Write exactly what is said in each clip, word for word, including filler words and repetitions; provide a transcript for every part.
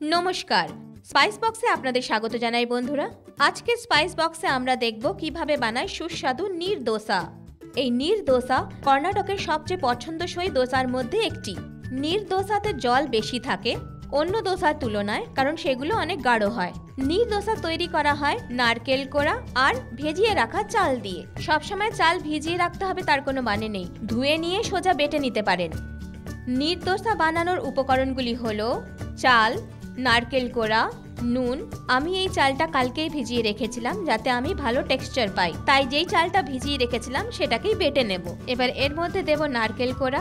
নমস্কার, স্পাইস বক্সে আপনাদের স্বাগত জানাই বন্ধুরা। আজকে স্পাইস বক্সে আমরা দেখব কিভাবে বানায় সুস্বাদু নীর দোসা। এই নীর দোসা কর্ণাটকের সবচেয়ে পছন্দসই দোসার মধ্যে একটি। নীর দোসাতে জল বেশি থাকে অন্য দোসার তুলনায়, কারণ সেগুলো অনেক গাঢ় হয়। নীর দোসা তৈরি করা হয় নারকেল কোড়া আর ভেজিয়ে রাখা চাল দিয়ে। সবসময় চাল ভিজিয়ে রাখতে হবে তার কোনো মানে নেই, ধুয়ে নিয়ে সোজা বেটে নিতে পারেন। নীর দোসা বানানোর উপকরণগুলি হলো চাল, নারকেল কোড়া, নুন। আমি এই চালটা কালকেই ভিজিয়ে রেখেছিলাম যাতে আমি ভালো টেক্সচার পাই, তাই যেই চালটা ভিজিয়ে রেখেছিলাম সেটাকেই বেটে নেব। এবার এর মধ্যে দেব নারকেল কোড়া।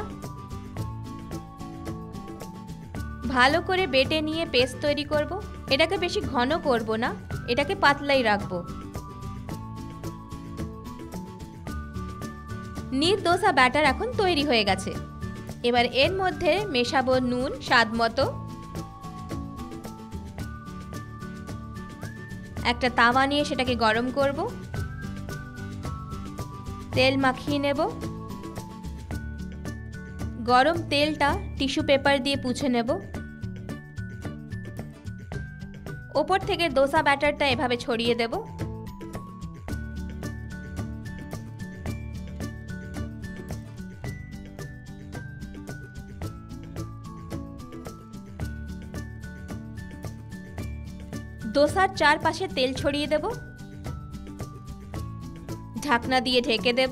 ভালো করে বেটে নিয়ে পেস্ট তৈরি করব। এটাকে বেশি ঘন করব না, এটাকে পাতলাই রাখবো। নীর দোসা ব্যাটার এখন তৈরি হয়ে গেছে। এবার এর মধ্যে মেশাবো নুন স্বাদ মতো। একটা তাওয়া নিয়ে সেটাকে গরম করব। তেল মাখিয়ে নেব। গরম তেলটা টিস্যু পেপার দিয়ে পুছে নেব। ওপর থেকে দোসা ব্যাটারটা এভাবে ছড়িয়ে দেব। দোসার চারপাশে তেল ছড়িয়ে দেব। ঢাকনা দিয়ে ঢেকে দেব।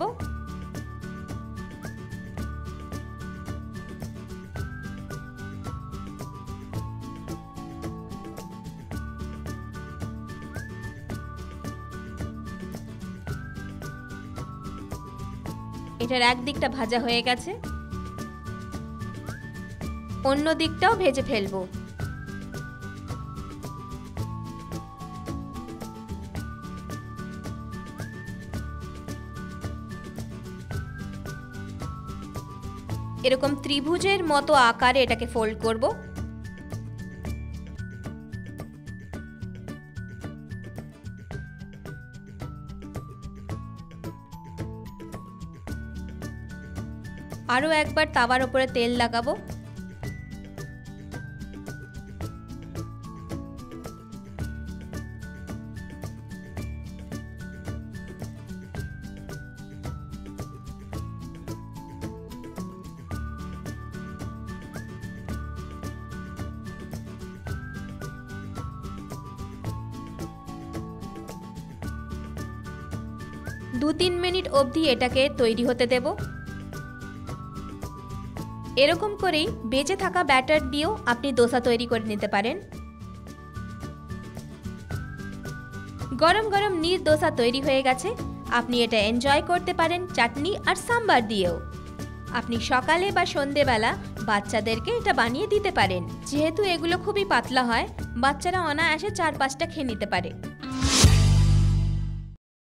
এটার এক দিকটা ভাজা হয়ে গেছে, অন্য দিকটাও ভেজে ফেলবো। এরকম ত্রিভুজের মতো আকারে এটাকে ফোল্ড করব। আরও একবার তাওয়ার উপরে তেল লাগাবো। দু তিন মিনিট অবধি এটাকে তৈরি হতে দেব। এরকম করেই বেঁচে থাকা ব্যাটার দিয়েও আপনি দোসা তৈরি করে নিতে পারেন। গরম গরম নীর দোসা তৈরি হয়ে গেছে। আপনি এটা এনজয় করতে পারেন চাটনি আর সাম্বার দিয়েও। আপনি সকালে বা সন্ধেবেলা বাচ্চাদেরকে এটা বানিয়ে দিতে পারেন। যেহেতু এগুলো খুবই পাতলা হয়, বাচ্চারা অনায়াসে চার পাঁচটা খেয়ে নিতে পারে।